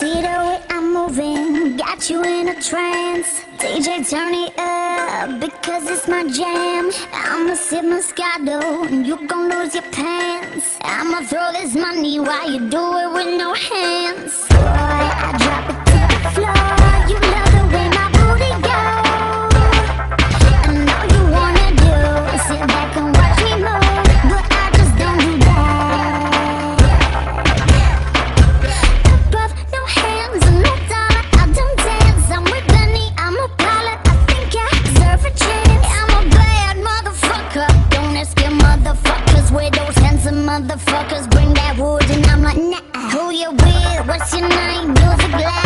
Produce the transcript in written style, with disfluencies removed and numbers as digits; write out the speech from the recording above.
See the way I'm moving, got you in a trance. DJ, turn it up, because it's my jam. I'ma sip Moscato, and you gon' lose your pants. I'ma throw this money while you do it with no hands. Boy, I drop it to the floor. You love the way my booty goes, and all you wanna do is sit back and watch me move, but I just don't do that. Above, no hands and no dollar, I don't dance. I'm with Benny, I'm a pilot, I think I deserve a chance. I'm a bad motherfucker, don't ask your motherfuckers where those handsome motherfuckers bring that wood, and I'm like, nah. Who you with? What's your name? Music loud.